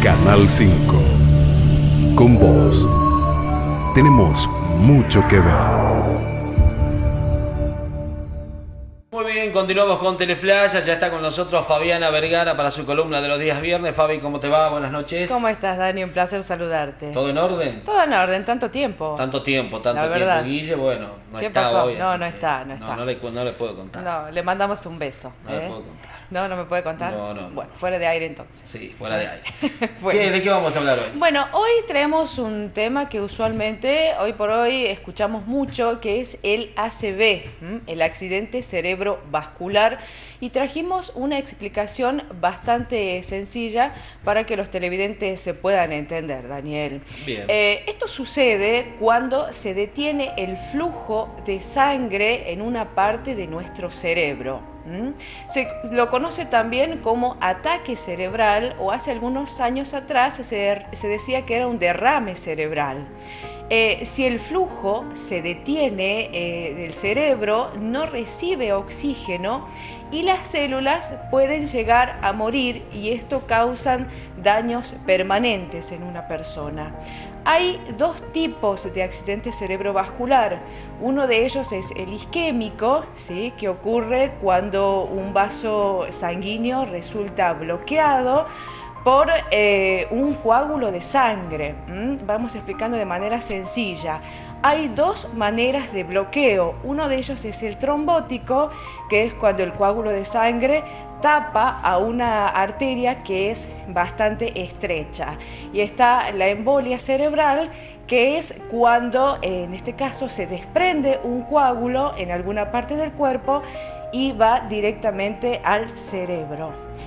Canal 5. Con vos. Tenemos mucho que ver. Muy bien, continuamos con Teleflash. Ya está con nosotros Fabiana Vergara para su columna de los días viernes. Fabi, ¿cómo te va? Buenas noches. ¿Cómo estás, Dani? Un placer saludarte. ¿Todo en orden? Todo en orden, tanto tiempo. Tanto tiempo. La verdad. Guille, bueno, no ¿Qué está pasó? hoy. No, así no que está. No le puedo contar. No, le mandamos un beso. No le puedo contar. No, no me puede contar. No. Bueno, fuera de aire entonces. Sí, fuera de aire. Bueno. ¿De qué vamos a hablar hoy? Bueno, hoy traemos un tema que usualmente, hoy por hoy, escuchamos mucho, que es el ACV, el accidente cerebrovascular, y trajimos una explicación bastante sencilla para que los televidentes se puedan entender, Daniel. Bien. Esto sucede cuando se detiene el flujo de sangre en una parte de nuestro cerebro. Se lo conoce también como ataque cerebral, o hace algunos años atrás se decía que era un derrame cerebral. Si el flujo se detiene del cerebro, no recibe oxígeno y las células pueden llegar a morir, y esto causa daños permanentes en una persona. Hay dos tipos de accidente cerebrovascular. Uno de ellos es el isquémico, ¿sí?, que ocurre cuando un vaso sanguíneo resulta bloqueado por un coágulo de sangre. Vamos explicando de manera sencilla. Hay dos maneras de bloqueo. Uno de ellos es el trombótico, que es cuando el coágulo de sangre tapa a una arteria que es bastante estrecha. Y está la embolia cerebral, que es cuando, en este caso, se desprende un coágulo en alguna parte del cuerpo y va directamente al cerebro.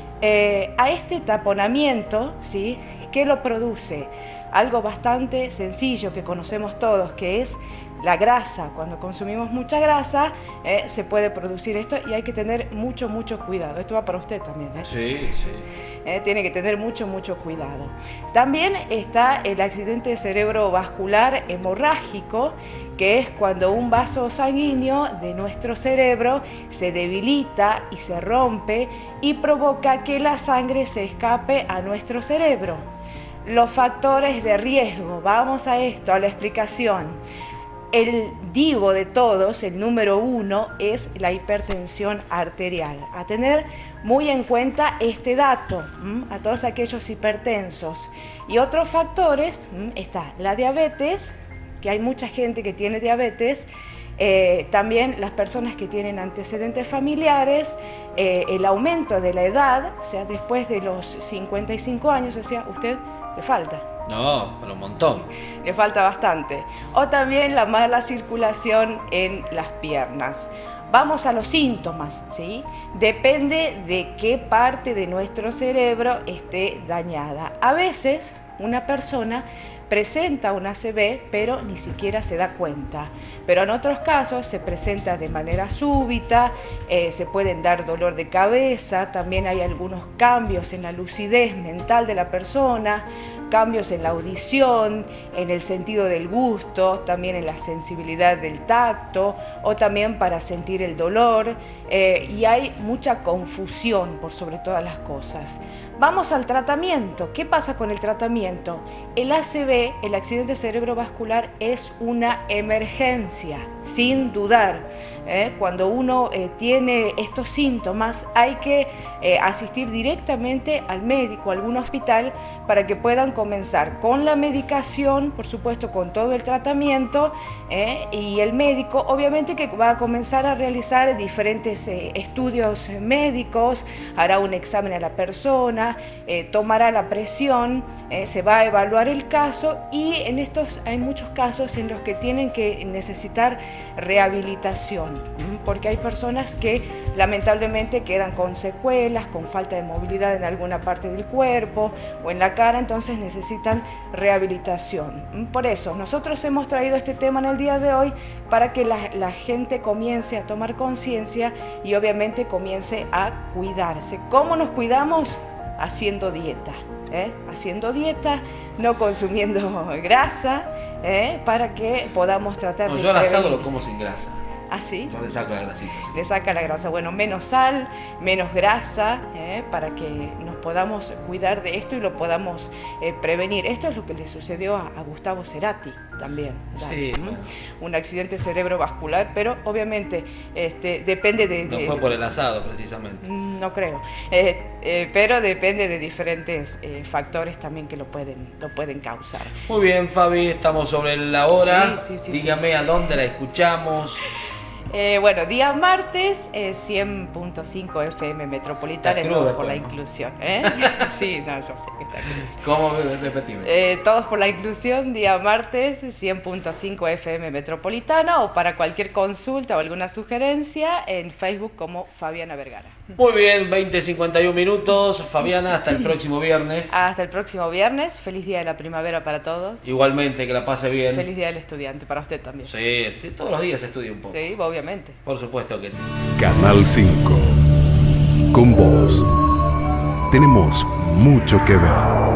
A este taponamiento, ¿sí?, ¿qué lo produce? Algo bastante sencillo que conocemos todos, que es la grasa. Cuando consumimos mucha grasa, se puede producir esto, y hay que tener mucho cuidado. Esto va para usted también, ¿eh? Sí. Tiene que tener mucho cuidado. También está el accidente cerebrovascular hemorrágico, que es cuando un vaso sanguíneo de nuestro cerebro se debilita y se rompe y provoca que la sangre se escape a nuestro cerebro. Los factores de riesgo, vamos a esto, a la explicación. El divo de todos, el número uno, es la hipertensión arterial. A tener muy en cuenta este dato, a todos aquellos hipertensos. Y otros factores, está la diabetes, que hay mucha gente que tiene diabetes, también las personas que tienen antecedentes familiares, el aumento de la edad, o sea, después de los 55 años, o sea, usted le falta. No, pero un montón. Le falta bastante. O también la mala circulación en las piernas. Vamos a los síntomas, ¿sí? Depende de qué parte de nuestro cerebro esté dañada. A veces una persona presenta un ACV, pero ni siquiera se da cuenta. Pero en otros casos se presenta de manera súbita, se pueden dar dolor de cabeza, también hay algunos cambios en la lucidez mental de la persona, cambios en la audición, en el sentido del gusto, también en la sensibilidad del tacto, o también para sentir el dolor, y hay mucha confusión por sobre todas las cosas. Vamos al tratamiento. ¿Qué pasa con el tratamiento? El ACV, el accidente cerebrovascular, es una emergencia, sin dudar. Cuando uno tiene estos síntomas, hay que asistir directamente al médico, a algún hospital, para que puedan comenzar con la medicación, por supuesto con todo el tratamiento, y el médico obviamente que va a comenzar a realizar diferentes estudios médicos, hará un examen a la persona, tomará la presión, se va a evaluar el caso, y en estos hay muchos casos en los que tienen que necesitar rehabilitación, porque hay personas que lamentablemente quedan con secuelas, con falta de movilidad en alguna parte del cuerpo o en la cara, entonces necesitan rehabilitación. Por eso nosotros hemos traído este tema en el día de hoy, para que la gente comience a tomar conciencia y obviamente comience a cuidarse. ¿Cómo nos cuidamos? Haciendo dieta, haciendo dieta, no consumiendo grasa, para que podamos tratar de yo al asado prevenir. lo como sin grasa. ¿Ah, sí? Yo le saco la grasita. Sí. Le saca la grasa. Bueno, menos sal, menos grasa, para que nos podamos cuidar de esto y lo podamos prevenir. Esto es lo que le sucedió a Gustavo Cerati también. Sí, bueno. Un accidente cerebrovascular, pero obviamente depende de... No fue por el asado, precisamente. No creo, pero depende de diferentes factores también que lo pueden causar. Muy bien, Fabi, estamos sobre la hora. Sí. Dígame a dónde la escuchamos. Bueno, día martes, 100.5 FM Metropolitana, Está todos crudo, por la ¿no? inclusión. Sí, no, yo sé que está cruz. ¿Cómo? Repetime. Todos por la inclusión, día martes, 100.5 FM Metropolitana, o para cualquier consulta o alguna sugerencia en Facebook como Fabiana Vergara. Muy bien, 20:51 minutos. Fabiana, hasta el próximo viernes. Hasta el próximo viernes, feliz día de la primavera para todos. Igualmente, que la pase bien. Feliz día del estudiante, para usted también. Sí, todos los días se estudia un poco. Sí, obviamente. Por supuesto que sí. Canal 5. Con vos. Tenemos mucho que ver.